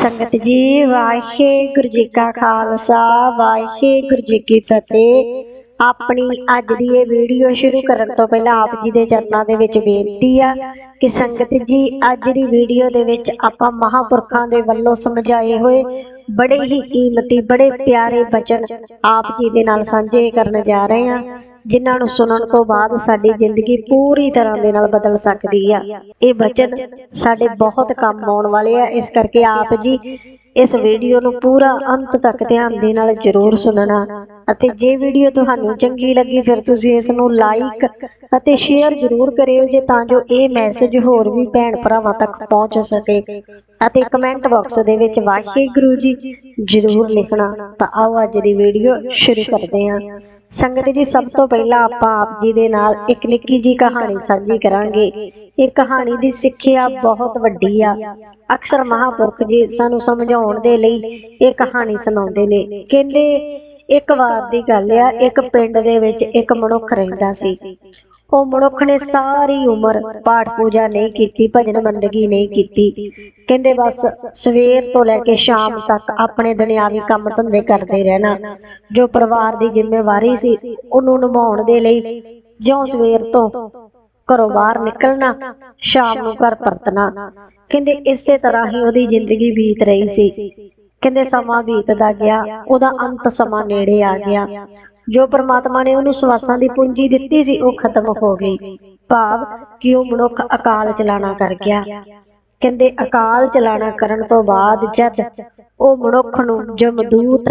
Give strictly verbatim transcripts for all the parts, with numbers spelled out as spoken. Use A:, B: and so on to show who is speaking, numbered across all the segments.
A: संगत जी वाहिगुरू जी का खालसा वाहिगुरू जी की फतेह। अपनी अज दी ये वीडियो शुरू करन तो पहला आप जी दे चरनां दे विच बेनती आ कि संगत जी अज दी वीडियो दे विच आपां महापुरखां दे वल्लों समझाए होए बड़े ही कीमती बड़े प्यारे बचन आप जी दे नाल सांझे करन जा रहे हैं, जिन्हां नूं सुनन तो बाद साडी जिंदगी पूरी तरह दे नाल बदल सकदी आ। ये बचन साडे बहुत काम आउण वाले आ, इस करके आप जी इस वीडियो नूं पूरा अंत तक ध्यान दे नाल जरूर सुनना। अते जे वीडियो तुहानूं चंगी लगी फिर तुसीं इस नूं लाइक अते शेयर जरूर करियो जे तां जो ये मैसेज होर भी भैण भरावां तक पहुंच सके। अते कमेंट बॉक्स दे विच वाहिगुरू जी जरूर लिखना। तां आओ अज दी वीडियो शुरू करदे हां। संगत जी सब तो पहला आपां आप जी दे नाल एक निक्की जी कहानी साझी करांगे। इह कहानी दी सिੱਖਿਆ बहुत वड्डी आ। अक्सर महापुरख जी सानूं समझाउण दे लई इह कहानी सुणाउंदे ने। कहंदे एक वार दी गल आ, एक पिंड दे विच एक मनुख रहिंदा सी। ਉਹ ਮਨੁੱਖ ने सारी उम्र पाठ पूजा नहीं की, भजन बंदगी नहीं की। कहते बस सवेर तो लैके शाम तक अपने दुनियावी काम धंधे करते रहना। जो परिवार की जिम्मेवारी सी उन्होंने निभाउण दे लई ज्यों सवेर तो घरों बाहर निकलना शाम नूं घर परतना। कहते इस तरह ही उहदी जिंदगी बीत रही सी। कहते समा बीतदा गया, उहदा अंत समा नेड़े आ गया। जो परमात्मा ने उन्होंने सवासां दी पूंजी दित्ती सी वो खत्म हो गई, भाव कि वो मनुख अकाल चलाना कर गया। कहते अकाल चलाना करन तो बाद जद वो मनुख नूं जमदूत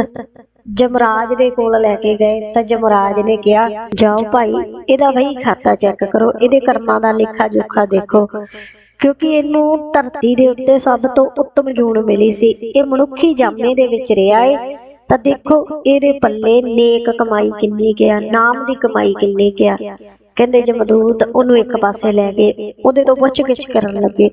A: जमराज दे कोल लैके गए तो जमराज ने कहा जाओ भाई इहदा वही खाता चेक करो, इहदे कर्मां दा लेखा जोखा देखो, क्योंकि इनू धरती दे उत्ते सब तो उत्तम जून मिली सी। ये मनुखी जामे दे विच रिहा है तो देखो इहदे पल्ले नेक कमाई किन्नी क्या, नाम दी कमाई किन्नी क्या। कहंदे जमदूत उहनूं एक पासे लै गए, उहदे तो पुछ गिछ करन लगे।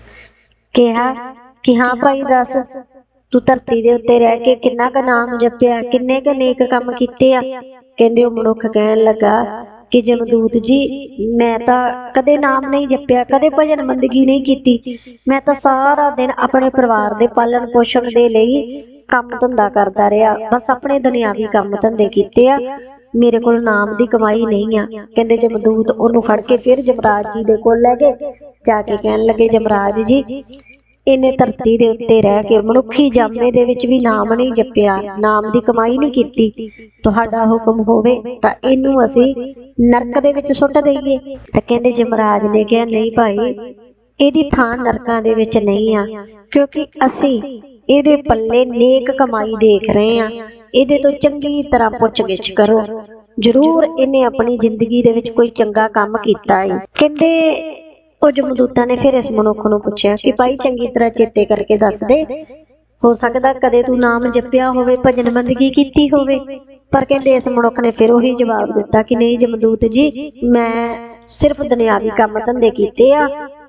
A: कहा कि हाँ भाई दस तू धरती दे उत्ते रह के किन्ना क नाम जपिया, किन्ने क नेक काम कीते आ। कहंदे ओह मनुख कहण लगा कि जमदूत जी मैं तो कदे नाम नहीं जपिया, कदे भजन बंदगी नहीं की, मैं तो सारा दिन अपने परिवार दे पालन पोषण दे लई काम धंधा करता रहा, बस अपने दुनियावी काम धंधे कीते आ, मेरे कोल नाम दी कमाई नहीं आ। कहंदे जमदूत ओनू फड़ के फिर जमराज जी दे कोल लै गए। जाके कहण लगे जमराज जी इन्हें धरती दे उत्ते रह के मनुखी जामे दे विच भी नाम नहीं जपिया, नाम दी कमाई नहीं कीती, तुहाडा हुक्म होवे तां इनू असीं नरक दे विच सुੱਟ दईए। तां कहंदे जमराज ने कहा नहीं भाई इहदी थां नरकां दे विच नहीं आ, क्योंकि असीं इहदे पल्ले नेक कमाई देख रहे हैं, इहदे तो चंगी तरह पुछ गिछ करो, जरूर इन्हें अपनी जिंदगी दे विच कोई चंगा काम कीता है। कहंदे ਉਹ ਜਮਦੂਤਾਂ ने फिर इस मनुख ਨੂੰ ਪੁੱਛਿਆ कि भाई चंगी तरह चेते करके दस दे, हो सकदा कदे तू नाम जपिया होवे भजन बंदगी कीती होवे। पर कहंदे इस मनुख ने फिर वही जवाब दिता कि नहीं जमदूत जी मैं सिर्फ दुनियावी काम धंधे कीते आ,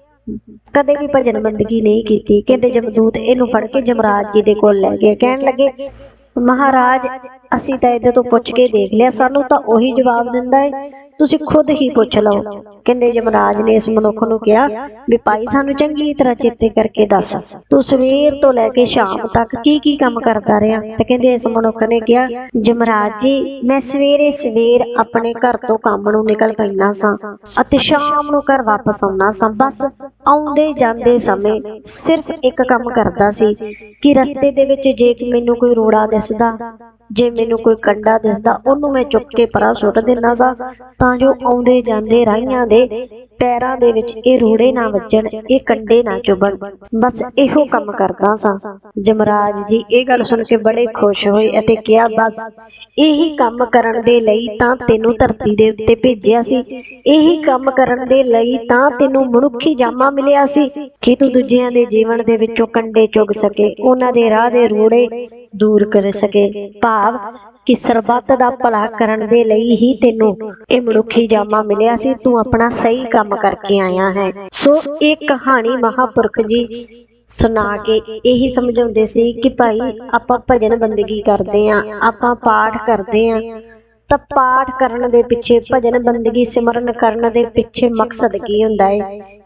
A: कदे भी भजन बंदगी नहीं की। कहंदे जमदूत इहनूं फड़ के जमराज जी दे कोल लै गए। कहण लगे महाराज असीं तां इहदे तों पुछ के देख लिया, सानूं तां ओही जवाब दिंदा है, तुसीं खुद ही पुछ लओ। कहंदे जमराज ने इस मनुख नूं कहा भी भाई सानूं चंगी तरह चेते करके दस तू सवेर तो लैके शाम तक की की काम करदा रहा। ते कहंदे इस मनुख ने कहा जमराज जी मैं सवेरे सवेर अपने घर तो काम नूं निकल पैंदा सां अते शाम नूं घर वापस आउंदा सां, बस आउंदे जांदे समय सिर्फ एक काम करदा सी कि रस्ते दे विच जे मैनूं कोई रोड़ा दिसदा, जे मैनूं कोई कंडा दिसदा ओनू मैं चुक के परां सुੱਟ दिंदा सा तां जो आउंदे जांदे राहियां दे पैरां दे विच इह रोड़े ना वज्जण, इह कंडे ना चुभण, बस इहो काम करदा सा। जमराज जी इह गल सुण के बड़े खुश होए अते कहा बस इही काम करन दे लई तां तैनूं धरती दे उत्ते भेजिया सी, इही काम करन दे लई तां तैनूं मनुखी जामा मिलिया सी कि तूं दूजिਆਂ दे जीवन दे विचों कंडे चुग सके, उन्हां दे राह दे रोड़े दूर कर सके, भाव कि सरबत दा भला करन दे लई ही तैनूं इह मनुखी जामा मिलिया सी, तू अपना सही काम करके आया है। सो एक कहानी महापुरख जी सुना के यही समझाउंदे सी कि भाई आपां भजन बंदगी करदे आ, आपां पाठ करदे आ तां पाठ करन दे पिछे भजन बंदगी सिमरन करन दे पिछे मकसद की हुंदा है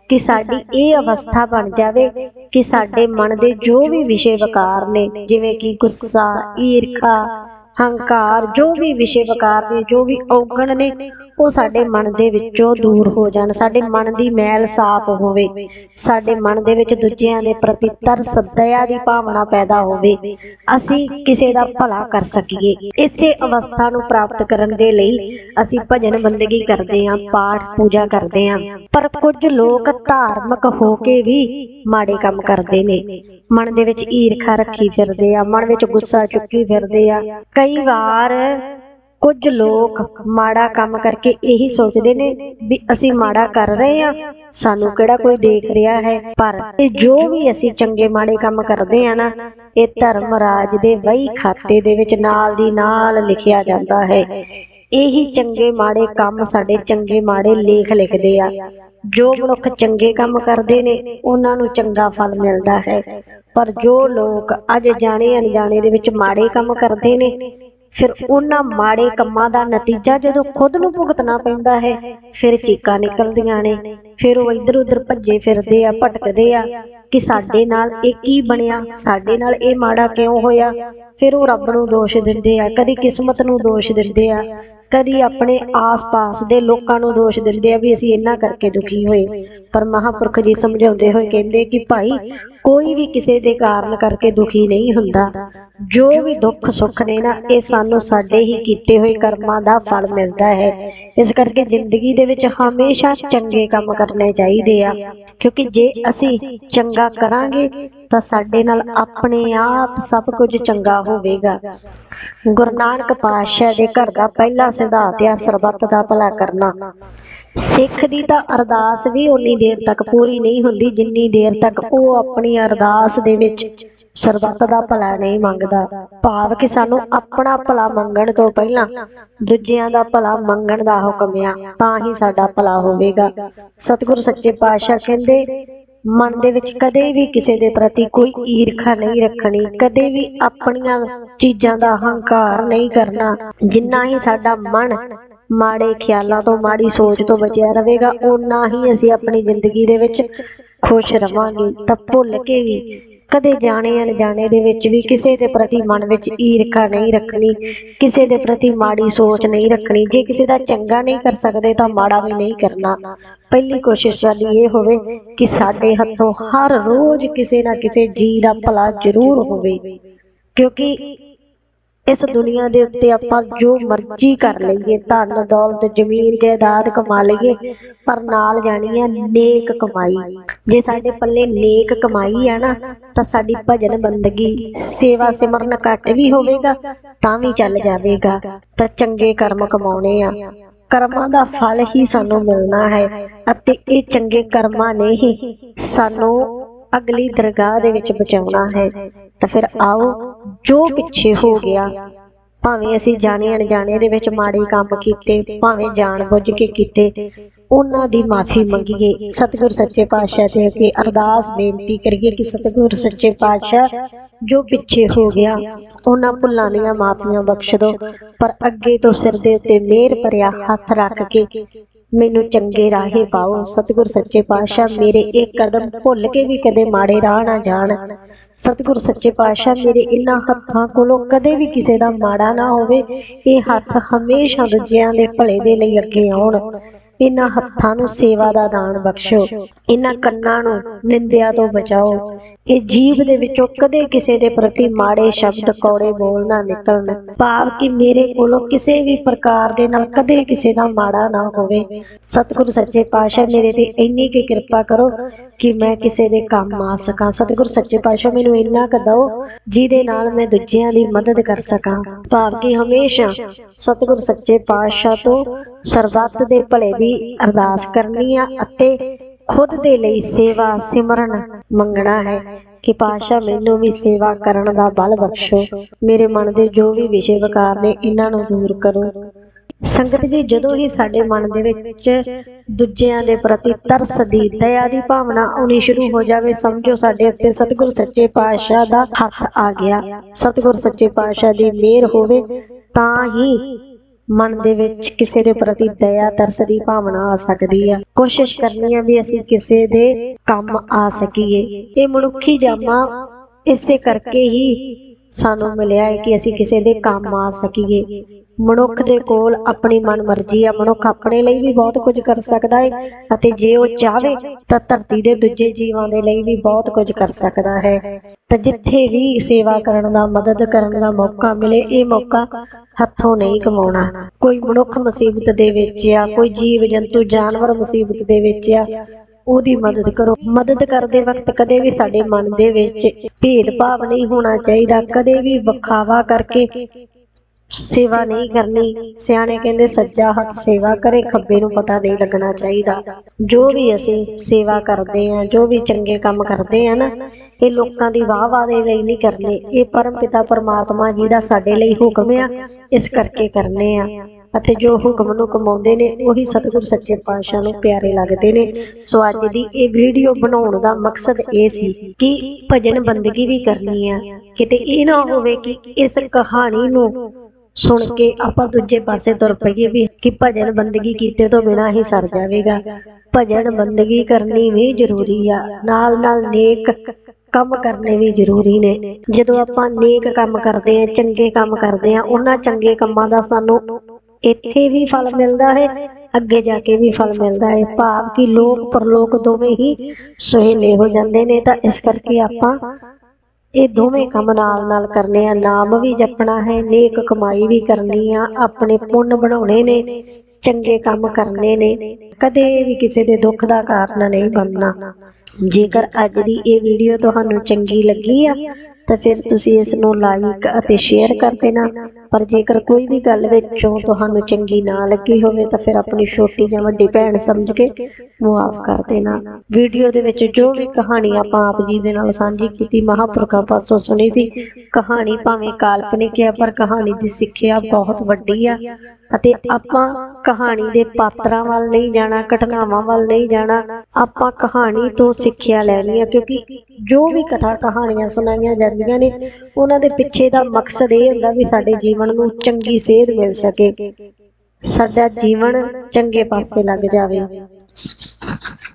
A: कि साडी ये अवस्था बन जावे कि साडे मन दे जो भी विषय विकार ने, जिवें कि गुस्सा, ईर्खा, हंकार, जो भी विषय विकार ने, जो भी औगण ने, वो साडे मन दे विचों दूर हो जाण। साडे मन दी मैल साफ होवे, साडे मन दे विच दूजिआं दे प्रति तरस, दया दी भावना पैदा होवे, असीं किसे दा भला कर सकीए। इसे अवस्था नूं प्राप्त करन दे लई असीं भजन बंदगी करदे हां, पाठ पूजा करदे हां। पर कुछ लोग धार्मिक हो के भी माड़े काम करदे ने, मन दे विच ईर्खा रखी फिरदे आ, मन विच गुस्सा चुक्की फिरदे आ। कई वार कुछ लोग माड़ा काम करके यही सोचते ने भी असी माड़ा कर रहे हैं, सानू किहड़ा कोई देख रहा है। पर जो भी असी चंगे माड़े काम करते हैं ना, ये धर्मराज दे वही खाते दे विच नाल दी नाल लिखिया जाता है। यही चंगे माड़े काम साडे चंगे माड़े लेख लिखदे आ। जो मनुख चंगे काम करते ने उन्हां नूं चंगा फल मिलता है, पर जो लोग अज जाने अनजाने दे विच माड़े काम करते ने, फिर उन्हां माड़े कम्मां दा नतीजा जदों खुद नूं भुगतना पैंदा है, फिर चीकां निकलदियां ने, फिर वो इधर उधर भज्जे फिरदे आ, भटकदे आ कि साडे नाल इह की बणिया, साडे नाल इह माड़ा क्यों होया। फिर वो रब नूं दोष दिंदे आ, कदी किस्मत नूं दोष दिंदे आ, कदी अपने आस पास दे लोकां नूं दोष दिंदे आ भी असीं इन्हां करके दुखी होए। पर महापुरख जी समझाउंदे होए कहंदे कि भाई कोई भी किसी दे कारण करके दुखी नहीं हुंदा। जो भी दुख सुख ने ना, ये सानू साडे ही कीते हुए कर्मां दा फल मिलदा है। इस करके जिंदगी दे विच हमेशा चंगे काम करने चाहीदे आ, क्योंकि जे असीं चंगा करांगे तां साडे नाल अपने आप सब कुछ चंगा होवेगा। गुरु नानक पातशाह दे घर दा पहला सिद्धांत आ सरबत दा भला करना। सिख दी तां अरदास भी उन्नी देर तक पूरी नहीं हुंदी जिन्नी देर तक वो अपनी अरदास दे विच सरबत दा भला नहीं मंगदा। भाव कि सानू अपना भला मंगण तो पहला दूजिआं दा भला मंगण दा हुक्म आ, तां ही साडा भला होवेगा। सतगुरु सच्चे पातशाह कहंदे मन दे विच कदे भी किसी दे प्रति कोई ईर्खा नहीं रखनी, कदे भी अपनियां चीज़ां दा हंकार नहीं करना। जिन्ना ही साडा मन माड़े ख्यालों तो, माड़ी सोच तो बचिया रहेगा, उन्ना ही असीं अपनी जिंदगी दे विच खुश रवांगे। तां भुल के भी कदे जाने अनजाने दे विच भी किसी दे प्रति मन विच ईर्खा नहीं रखनी, किसी दे प्रति माड़ी सोच नहीं रखनी। जे किसी दा चंगा नहीं कर सकदे तां माड़ा भी नहीं करना। पहली कोशिश साडी ये होवे कि साडे हत्थों हर रोज किसी ना किसी जी दा भला जरूर होवे, क्योंकि इस दुनिया दे उत्ते आपां जो मर्जी कर लईए, धन दौलत जमीन जायदाद कमा लईए, पर नाल जानी है नेक कमाई। जे साडे पल्ले नेक कमाई है ना, तां साडी भजन बंदगी सेवा सिमरन घट भी होवेगा तां भी चल जावेगा। तां चंगे कर्म कमाउणे आ, कर्मां दा फल ही सानू मिलना है, अते इह चंगे कर्मां ने ही सानू अगली दरगाह दे विच बचाउणा है। तो फिर आओ जो पिछे हो गया, भावें असीं जाने अनजाने दे विच माड़े काम कीते, भावें जान बुझ के कीते, उन्हां दी माफ़ी मंगीए। सतगुर सच्चे पातशाह ते अगे अरदास बेनती करिए कि सतगुर सच्चे पातशाह जो पिछे हो गया उन्हां भुल्लां दीआं माफियां बख्श दो, पर अगे तो सिर दे उत्ते मेहर भरिया हथ रख के मैनू चंगे राहे पाओ। सतगुर सच्चे पातशाह मेरे एक कदम भुल के भी कदे माड़े राह ना जाण। सतगुर सच्चे पातशाह मेरे इन्हां हत्थां कोलों कदे भी किसी दा माड़ा ना होवे, ये हत्थ हमेशा दूजिआं दे भले दे लई अगे आउण। इन्हां हत्थां नूं सेवा दा दान बख्शो, इन्हां कन्नां नूं निंदिया तो बचाओ, ये जीभ दे विचों कदे किसी दे प्रति माड़े शब्द कौड़े बोल ना निकलण। भाव कि मेरे कोलों किसी भी प्रकार दे नाल कदे किसी दा माड़ा ना होवे। सतगुर सच्चे पातशाह मेरे ते इन्नी की किरपा करो कि मैं किसी दे काम आ सकां। सतगुर सच्चे पातशाह मैनू इन्ना क दो जिहदे नाल मैं दूजिआं दी मदद कर सकां। भाव कि हमेशा सतगुर सच्चे पातशाह तो सरबत दे भले दी अरदास करनी आ अते खुद दे लई सेवा सिमरन मंगना है कि पातशाह मैनू भी सेवा करन दा बल बख्शो। मेरे मन दे जो भी विषय विकार ने इन्हां नूं दूर करो। संगत जी, जदों ही साडे मन दे विच दूजिआं दे प्रति तरस दी दया दी भावना आउणी शुरू हो जावे, समझो साडे उत्ते सतगुर सच्चे पातशाह दा हत्थ आ गया। सतगुर सच्चे पातशाह दी मेहर होवे तां ही ਮਨ ਦੇ ਵਿੱਚ ਕਿਸੇ ਦੇ ਪ੍ਰਤੀ ਦਇਆ ਤਰਸ ਦੀ ਭਾਵਨਾ ਆ ਸਕਦੀ ਆ। ਕੋਸ਼ਿਸ਼ ਕਰਨੀ ਆ ਵੀ ਅਸੀਂ ਕਿਸੇ ਦੇ ਕੰਮ ਆ ਸਕੀਏ। ਇਹ ਮਨੁੱਖੀ ਜਾਮਾ ਇਸੇ ਕਰਕੇ ਹੀ ਸਾਨੂੰ ਮਿਲਿਆ ਹੈ ਕਿ ਅਸੀਂ ਕਿਸੇ ਦੇ ਕੰਮ ਆ ਸਕੀਏ। ਮਨੁੱਖ ਦੇ ਕੋਲ ਆਪਣੀ ਮਨ ਮਰਜ਼ੀ ਆ। ਮਨੁੱਖ ਆਪਣੇ ਲਈ ਵੀ ਬਹੁਤ ਕੁਝ ਕਰ ਸਕਦਾ ਹੈ ਅਤੇ ਜੇ ਉਹ ਚਾਹਵੇ ਤਾਂ ਧਰਤੀ ਦੇ ਦੂਜੇ ਜੀਵਾਂ ਦੇ ਲਈ ਵੀ ਬਹੁਤ ਕੁਝ ਕਰ ਸਕਦਾ ਹੈ। ਤਾਂ ਜਿੱਥੇ ਵੀ ਸੇਵਾ ਕਰਨ ਦਾ, ਮਦਦ ਕਰਨ ਦਾ ਮੌਕਾ ਮਿਲੇ, ਇਹ ਮੌਕਾ ਹੱਥੋਂ ਨਹੀਂ ਕਮਾਉਣਾ। ਕੋਈ ਮਨੁੱਖ ਮੁਸੀਬਤ ਦੇ ਵਿੱਚ ਆ, ਕੋਈ ਜੀਵ ਜੰਤੂ ਜਾਨਵਰ ਮੁਸੀਬਤ ਦੇ ਵਿੱਚ ਆ, ਉਹਦੀ ਮਦਦ ਕਰੋ। ਮਦਦ ਕਰਦੇ ਵਕਤ ਕਦੇ ਵੀ ਸਾਡੇ ਮਨ ਦੇ ਵਿੱਚ ਭੇਦਭਾਵ ਨਹੀਂ ਹੋਣਾ ਚਾਹੀਦਾ। ਕਦੇ ਵੀ ਵਿਖਾਵਾ ਕਰਕੇ ਸੇਵਾ ਨਹੀਂ ਕਰਨੀ। ਸਿਆਣੇ ਕਹਿੰਦੇ ਸੱਜਾ ਹੱਥ ਸੇਵਾ ਕਰੇ, ਖੱਬੇ ਨੂੰ ਪਤਾ ਨਹੀਂ ਲੱਗਣਾ ਚਾਹੀਦਾ। ਜੋ ਵੀ ਅਸੀਂ ਸੇਵਾ ਕਰਦੇ ਹਾਂ, ਜੋ ਵੀ ਚੰਗੇ ਕੰਮ ਕਰਦੇ ਹਾਂ ਨਾ, ਇਹ ਲੋਕਾਂ ਦੀ ਵਾਹ ਵਾਹ ਦੇ ਲਈ ਨਹੀਂ ਕਰਨੇ। ਇਹ ਪਰਮ ਪਿਤਾ ਪਰਮਾਤਮਾ ਜੀ ਦਾ ਸਾਡੇ ਲਈ ਹੁਕਮ ਆ, ਇਸ ਕਰਕੇ ਕਰਨੇ ਆ। ਅਤੇ ਜੋ ਹੁਕਮ ਨੂੰ ਕਮਾਉਂਦੇ ਨੇ ਉਹੀ ਸਤਿਗੁਰ ਸੱਚੇ ਪਾਤਸ਼ਾਹ ਨੂੰ ਪਿਆਰੇ ਲੱਗਦੇ ਨੇ। ਸੋ ਅੱਜ ਦੀ ਇਹ ਵੀਡੀਓ ਬਣਾਉਣ ਦਾ ਮਕਸਦ ਇਹ ਸੀ ਕਿ ਭਜਨ ਬੰਦਗੀ ਵੀ ਕਰਨੀ ਆ। ਕਿਤੇ ਇਹ ਨਾ ਹੋਵੇ ਕਿ ਇਸ ਕਹਾਣੀ ਨੂੰ ਸੁਣ ਕੇ ਆਪਾਂ ਦੂਜੇ ਪਾਸੇ ਤੁਰ ਪਈਏ ਵੀ ਕਿ ਭਜਨ ਬੰਦਗੀ ਕੀਤੇ ਤੋਂ ਬਿਨਾਂ ਹੀ ਸਰ ਜਾਵੇਗਾ। ਭਜਨ ਬੰਦਗੀ ਕਰਨੀ ਵੀ ਜ਼ਰੂਰੀ ਆ, ਨਾਲ ਨਾਲ ਨੇਕ ਕੰਮ ਕਰਨੇ ਵੀ ਜ਼ਰੂਰੀ ਨੇ। ਜਦੋਂ ਆਪਾਂ ਨੇਕ ਕੰਮ ਕਰਦੇ ਹਾਂ, ਚੰਗੇ ਕੰਮ ਕਰਦੇ ਹਾਂ, ਉਹਨਾਂ ਚੰਗੇ ਕੰਮਾਂ ਦਾ ਸਾਨੂੰ ਇੱਥੇ ਵੀ ਫਲ ਮਿਲਦਾ ਹੈ, ਅੱਗੇ ਜਾ ਕੇ ਵੀ ਫਲ ਮਿਲਦਾ ਹੈ। ਭਾਵ ਕਿ ਲੋਕ ਪਰਲੋਕ ਦੋਵੇਂ ਹੀ ਸੁਹੇਲੇ ਹੋ ਜਾਂਦੇ ਨੇ। ਤਾਂ ਇਸ ਕਰਕੇ ਆਪਾਂ ਇਹ ਦੋਵੇਂ ਕੰਮ ਨਾਲ ਨਾਲ ਕਰਨੇ ਆ। ਨਾਮ ਵੀ ਜਪਣਾ ਹੈ, ਨੇਕ ਕਮਾਈ ਵੀ ਕਰਨੀ ਆ, ਆਪਣੇ ਪੁੰਨ ਬਣਾਉਣੇ ਨੇ, ਚੰਗੇ ਕੰਮ ਕਰਨੇ ਨੇ, ਕਦੇ ਵੀ ਕਿਸੇ ਦੇ ਦੁੱਖ ਦਾ ਕਾਰਨ ਨਹੀਂ ਬਣਨਾ। ਜੇਕਰ ਅੱਜ ਦੀ ਇਹ ਵੀਡੀਓ ਤੁਹਾਨੂੰ ਚੰਗੀ ਲੱਗੀ ਆ ਤਾਂ ਫਿਰ ਤੁਸੀਂ ਇਸ ਨੂੰ ਲਾਈਕ ਅਤੇ ਸ਼ੇਅਰ ਕਰ ਦੇਣਾ। ਪਰ ਜੇਕਰ ਕੋਈ ਵੀ ਗੱਲ ਵਿੱਚੋਂ ਤੁਹਾਨੂੰ ਚੰਗੀ ਨਾ ਲੱਗੀ ਹੋਵੇ ਤਾਂ ਫਿਰ ਆਪਣੀ ਛੋਟੀ ਜਾਂ ਵੱਡੀ ਭੈਣ ਸਮਝ ਕੇ ਮੁਆਫ ਕਰ ਦੇਣਾ। ਵੀਡੀਓ ਦੇ ਵਿੱਚ ਜੋ ਵੀ ਕਹਾਣੀ ਆਪਾਂ ਆਪ ਜੀ ਦੇ ਨਾਲ ਸਾਂਝੀ ਕੀਤੀ, ਮਹਾਂਪੁਰਖਾਂ ਪਾਸੋਂ ਸੁਣੀ ਸੀ। ਕਹਾਣੀ ਭਾਵੇਂ ਕਾਲਪਨਿਕ ਹੈ ਪਰ ਕਹਾਣੀ ਦੀ ਸਿੱਖਿਆ ਬਹੁਤ ਵੱਡੀ ਆ। ਅਤੇ ਆਪਾਂ ਕਹਾਣੀ ਦੇ ਪਾਤਰਾਂ ਵੱਲ ਨਹੀਂ ਜਾਣਾ, ਘਟਨਾਵਾਂ ਵੱਲ ਨਹੀਂ ਜਾਣਾ, ਆਪਾਂ ਕਹਾਣੀ ਤੋਂ ਸਿੱਖਿਆ ਲੈਣੀ ਆ। ਕਿਉਂਕਿ ਜੋ ਵੀ ਕਥਾ ਕਹਾਣੀਆਂ ਸੁਣਾਈਆਂ ਜਾਂਦੀਆਂ ਨੇ ਉਹਨਾਂ ਦੇ ਪਿੱਛੇ ਦਾ ਮਕਸਦ ਇਹ ਹੁੰਦਾ ਵੀ ਸਾਡੇ ਜੀਵਨ ਨੂੰ ਚੰਗੀ ਸੇਧ ਮਿਲ ਸਕੇ, ਸਾਡਾ ਜੀਵਨ ਚੰਗੇ ਪਾਸੇ ਲੱਗ ਜਾਵੇ।